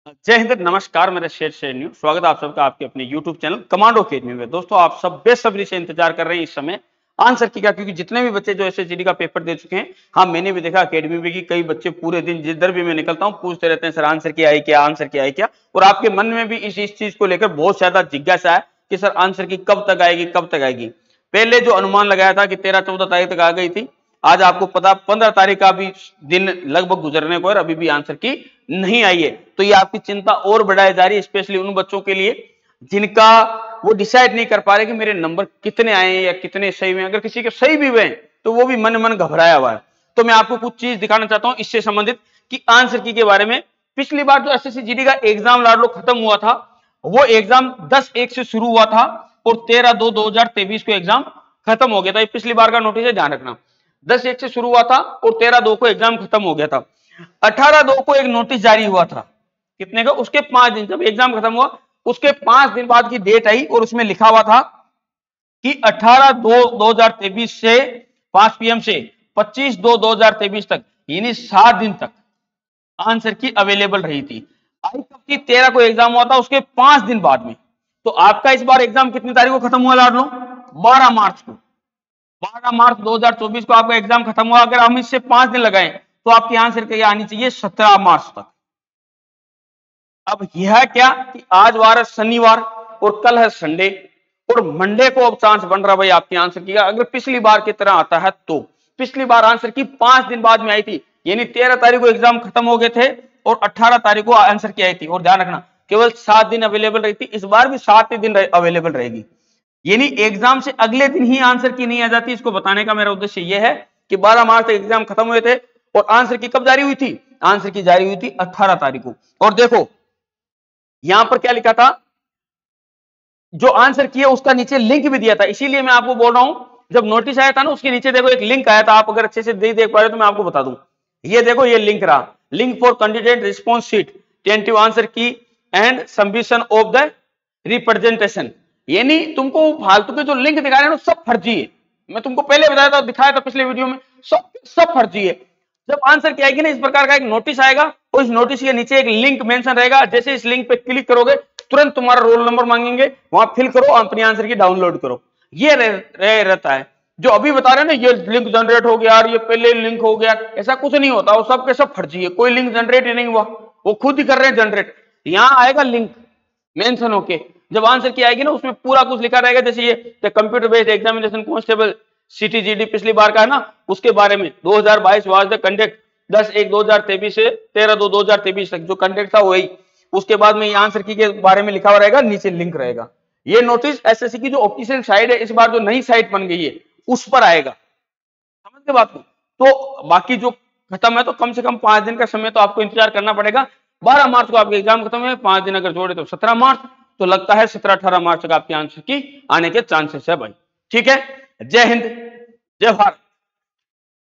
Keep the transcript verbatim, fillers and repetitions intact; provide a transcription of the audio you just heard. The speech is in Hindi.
जय हिंद, नमस्कार। मेरा शेर शेर न्यूज स्वागत है आप सबका आपके अपने यूट्यूब चैनल कमांडो अकेडमी में। दोस्तों, आप सब बेसब्री से इंतजार कर रहे हैं इस समय आंसर की का, क्योंकि जितने भी बच्चे जो एसएसजीडी का पेपर दे चुके हैं, हाँ मैंने भी देखा अकेडमी में कि कई बच्चे पूरे दिन जिधर भी मैं निकलता हूँ पूछते रहते हैं सर आंसर की आई क्या, आंसर की आई क्या। और आपके मन में भी इस इस चीज को लेकर बहुत ज्यादा जिज्ञासा है कि सर आंसर की कब तक आएगी, कब तक आएगी। पहले जो अनुमान लगाया था कि तेरह चौदह तारीख तक आ गई थी, आज आपको पता पंद्रह तारीख का भी दिन लगभग गुजरने को है, अभी भी आंसर की नहीं आई है। तो ये आपकी चिंता और बढ़ाई जा रही है, स्पेशली उन बच्चों के लिए जिनका वो डिसाइड नहीं कर पा रहे कि मेरे नंबर कितने आए हैं या कितने सही हुए। अगर किसी के सही भी हुए तो वो भी मन मन घबराया हुआ है। तो मैं आपको कुछ चीज दिखाना चाहता हूं इससे संबंधित कि आंसर की के बारे में। पिछली बार जो एसएससी जीडी का एग्जाम लाडलो खत्म हुआ था, वो एग्जाम दस एक से शुरू हुआ था और तेरह दो दो हजार तेईस को एग्जाम खत्म हो गया था। ये पिछली बार का नोटिस है, ध्यान रखना। दस एक से शुरू हुआ था और तेरह दो को एग्जाम खत्म हो गया था। अठारह दो को एक नोटिस जारी हुआ था, कितने का, उसके पांच दिन, जब एग्जाम खत्म हुआ उसके पांच दिन बाद की डेट आई और उसमें लिखा हुआ था कि अठारह दो दो हजार तेईस से पांच पीएम से पच्चीस दो दो हजार तेईस तक, यानी सात दिन तक आंसर की अवेलेबल रही थी। आई कब की, तेरह को एग्जाम हुआ था, उसके पांच दिन बाद में। तो आपका इस बार एग्जाम कितनी तारीख को खत्म हुआ लाडलो? बारह मार्च को। बारह मार्च दो हजार चौबीस को आपका एग्जाम खत्म हुआ। अगर हम इससे पांच दिन लगाएं तो आपकी आंसर क्या आनी चाहिए? सत्रह मार्च तक। अब यह क्या कि आज वार है शनिवार और कल है संडे और मंडे को अब चांस बन रहा भाई आपकी आंसर की। अगर पिछली बार की तरह आता है तो पिछली बार आंसर की पांच दिन बाद में आई थी, यानी तेरह तारीख को एग्जाम खत्म हो गए थे और अठारह तारीख को आंसर की आई थी। और ध्यान रखना केवल सात दिन अवेलेबल रही थी, इस बार भी सात ही दिन अवेलेबल रहेगी, यानी एग्जाम से अगले दिन ही आंसर की नहीं आ जाती। इसको बताने का मेरा उद्देश्य यह है कि बारह मार्च तक एग्जाम खत्म हुए थे और आंसर की कब जारी हुई थी? आंसर की जारी हुई थी अठारह तारीख को। और देखो यहां पर क्या लिखा था, जो आंसर किया उसका नीचे लिंक भी दिया था। इसीलिए मैं आपको बोल रहा हूं, जब नोटिस आया था ना उसके नीचे देखो एक लिंक आया था। आप अगर अच्छे से नहीं देख पा रहे तो मैं आपको बता दूं, ये देखो ये लिंक रहा, link for candidate response sheet tentative answer key and submission of the representation. यानी तुमको फालतू के जो लिंक दिखा रहे हैं सब फर्जी है। मैं तुमको पहले बताया था, दिखाया था पिछले वीडियो में, सब सब फर्जी है। जब आंसर की आएगी ना इस प्रकार का एक नोटिस आएगा और इस नोटिस के नीचे एक लिंक मेंशन रहेगा। जैसे इस लिंक पे क्लिक करोगे तुरंत तुम्हारा रोल नंबर मांगेंगे, वहां फिल करो, अपनी आंसर की डाउनलोड करो। ये रह, रह, रहता है। जो अभी बता रहे हैं ना ये लिंक जनरेट हो गया और ये पहले लिंक हो गया, ऐसा कुछ नहीं होता। वो सब के सब फर्जी है, कोई लिंक जनरेट ही नहीं हुआ, वो खुद ही कर रहे हैं जनरेट। यहां आएगा लिंक मेंशन होके, जब आंसर की आएगी ना उसमें पूरा कुछ लिखा रहेगा। जैसे ये computer based examination constable CTGD पिछली बार का है ना, उसके बारे में दो हजार बाईस वाज द कंडक्ट दस एक दो हजार तेईस से तेरह दो दो हजार तेईस तक जो कंडक्ट था वही। उसके बाद में ये आंसर की के बारे में लिखा हुआ रहेगा, नीचे लिंक रहेगा। ये नोटिस एसएससी की जो ऑफिशियल साइट है, इस बार जो नई साइट बन गई है उस पर आएगा। समझ गए बात को? तो बाकी जो खत्म है तो कम से कम पांच दिन का समय तो आपको इंतजार करना पड़ेगा। बारह मार्च को आपके एग्जाम खत्म है, पांच दिन अगर जोड़े तो सत्रह मार्च, तो लगता है सत्रह अठारह मार्च तक आपके आंसर की आने के चांसेस है भाई। ठीक है, जय हिंद, जय भारत।